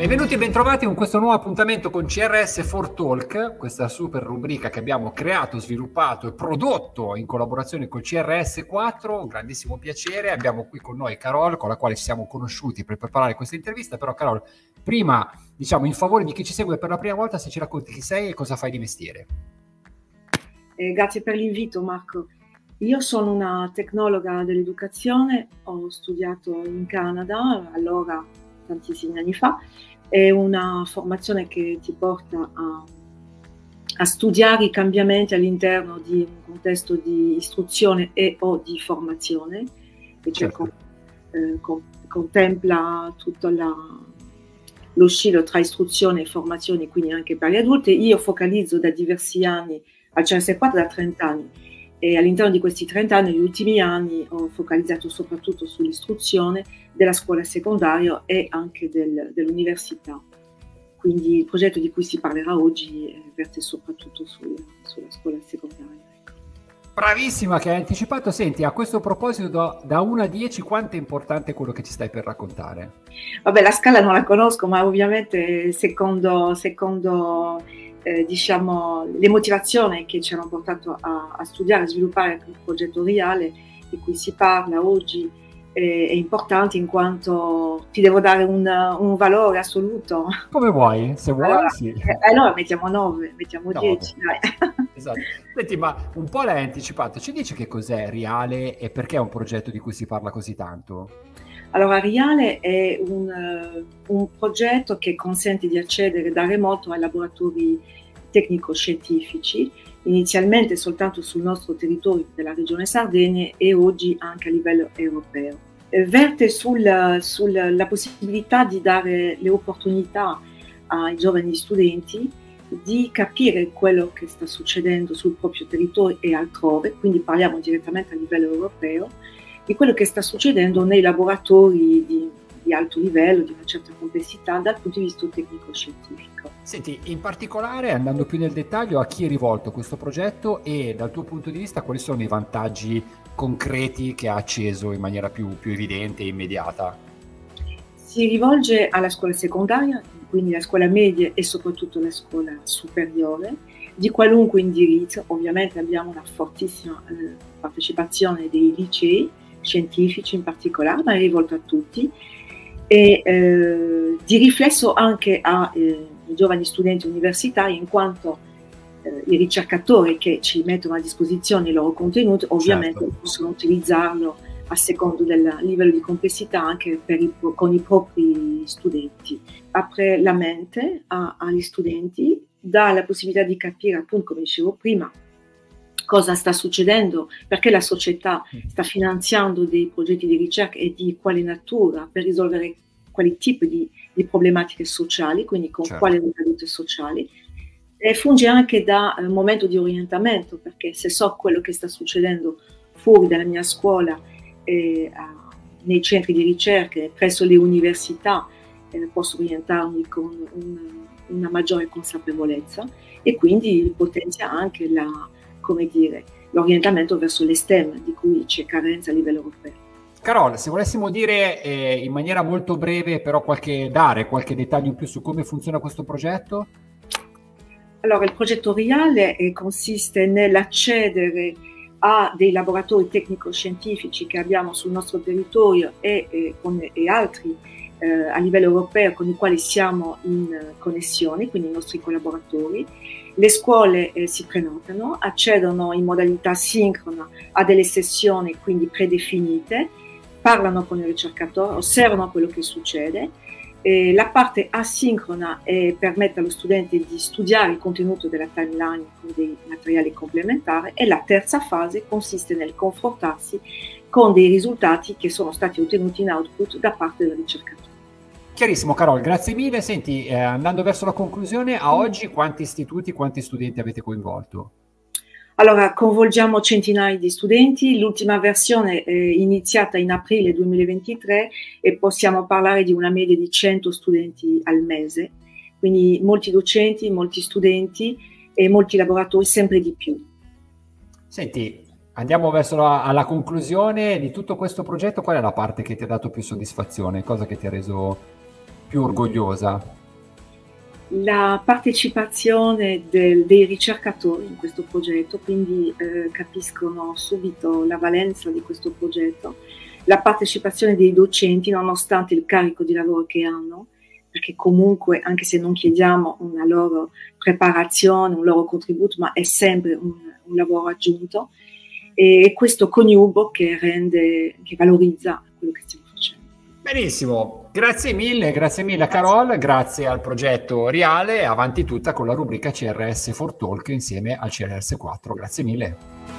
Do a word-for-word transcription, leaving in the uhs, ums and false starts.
Benvenuti e bentrovati con questo nuovo appuntamento con C R S for Talk, questa super rubrica che abbiamo creato, sviluppato e prodotto in collaborazione con C R S quattro. Un grandissimo piacere. Abbiamo qui con noi Carol, con la quale ci siamo conosciuti per preparare questa intervista. Però Carol, prima, diciamo, in favore di chi ci segue per la prima volta, se ci racconti chi sei e cosa fai di mestiere. Eh, grazie per l'invito, Marco. Io sono una tecnologa dell'educazione, ho studiato in Canada, allora tantissimi anni fa. È una formazione che ti porta a, a studiare i cambiamenti all'interno di un contesto di istruzione e o di formazione, che cioè Certo. con, eh, con, contempla tutto la, lo scilo tra istruzione e formazione, quindi anche per gli adulti. Io focalizzo da diversi anni al C R S quattro, da trenta anni, e all'interno di questi trenta anni, negli ultimi anni, ho focalizzato soprattutto sull'istruzione della scuola secondaria e anche del, dell'università. Quindi il progetto di cui si parlerà oggi eh, verte soprattutto sulla, sulla scuola secondaria. Ecco. Bravissima che hai anticipato. Senti, a questo proposito, da, da uno a dieci, quanto è importante quello che ci stai per raccontare? Vabbè, la scala non la conosco, ma ovviamente secondo... secondo Eh, diciamo, le motivazioni che ci hanno portato a, a studiare e sviluppare il progetto Reale di cui si parla oggi è, è importante, in quanto ti devo dare un, un valore assoluto. Come vuoi, se vuoi, allora, sì. Eh, allora mettiamo nove, mettiamo dieci. Esatto. Senti, ma un po' l'hai anticipato, ci dici che cos'è Reale e perché è un progetto di cui si parla così tanto? Allora, Reale è un, uh, un progetto che consente di accedere da remoto ai laboratori tecnico-scientifici, inizialmente soltanto sul nostro territorio della regione Sardegna e oggi anche a livello europeo. Eh, verte sulla sul, possibilità di dare le opportunità ai giovani studenti di capire quello che sta succedendo sul proprio territorio e altrove, quindi parliamo direttamente a livello europeo, di quello che sta succedendo nei laboratori di, di alto livello, di una certa complessità dal punto di vista tecnico-scientifico. Senti, in particolare, andando più nel dettaglio, a chi è rivolto questo progetto e dal tuo punto di vista quali sono i vantaggi concreti che ha acceso in maniera più, più evidente e immediata? Si rivolge alla scuola secondaria, quindi la scuola media e soprattutto la scuola superiore, di qualunque indirizzo. Ovviamente abbiamo una fortissima eh, partecipazione dei licei, scientifici in particolare, ma è rivolto a tutti, e eh, di riflesso anche ai eh, giovani studenti universitari, in quanto eh, i ricercatori che ci mettono a disposizione i loro contenuti ovviamente certo. possono utilizzarlo a secondo del livello di complessità anche per i, con i propri studenti. Apre la mente a, agli studenti, dà la possibilità di capire, appunto, come dicevo prima, cosa sta succedendo, perché la società sta finanziando dei progetti di ricerca e di quale natura per risolvere quali tipi di, di problematiche sociali, quindi con certo. quali ricadute sociali. E funge anche da un momento di orientamento, perché se so quello che sta succedendo fuori dalla mia scuola, eh, nei centri di ricerca, presso le università, eh, posso orientarmi con un, una maggiore consapevolezza e quindi potenzia anche la come dire, l'orientamento verso le STEM, di cui c'è carenza a livello europeo. Carol, se volessimo dire eh, in maniera molto breve, però qualche, dare qualche dettaglio in più su come funziona questo progetto? Allora, il progetto Reale eh, consiste nell'accedere a dei laboratori tecnico-scientifici che abbiamo sul nostro territorio e, e, con, e altri eh, a livello europeo con i quali siamo in connessione, quindi i nostri collaboratori. Le scuole eh, si prenotano, accedono in modalità sincrona a delle sessioni quindi predefinite, parlano con il ricercatore, osservano quello che succede. Eh, la parte asincrona eh, permette allo studente di studiare il contenuto della timeline con dei materiali complementari, e la terza fase consiste nel confrontarsi con dei risultati che sono stati ottenuti in output da parte del ricercatore. Chiarissimo, Carol, grazie mille. Senti, eh, andando verso la conclusione, a oggi quanti istituti, quanti studenti avete coinvolto? Allora, coinvolgiamo centinaia di studenti. L'ultima versione è iniziata in aprile duemilaventitré e possiamo parlare di una media di cento studenti al mese, quindi molti docenti, molti studenti e molti laboratori, sempre di più. Senti, andiamo verso la, alla conclusione di tutto questo progetto. Qual è la parte che ti ha dato più soddisfazione? Cosa che ti ha reso più orgogliosa? la partecipazione del, dei ricercatori in questo progetto, quindi eh, capiscono subito la valenza di questo progetto, la partecipazione dei docenti nonostante il carico di lavoro che hanno, perché comunque anche se non chiediamo una loro preparazione, un loro contributo, ma è sempre un, un lavoro aggiunto, e questo coniugo che rende, che valorizza quello che stiamo facendo. Benissimo, grazie mille, grazie mille a Carol, grazie al progetto Riale, avanti tutta con la rubrica C R S for Talk insieme al C R S quattro, grazie mille.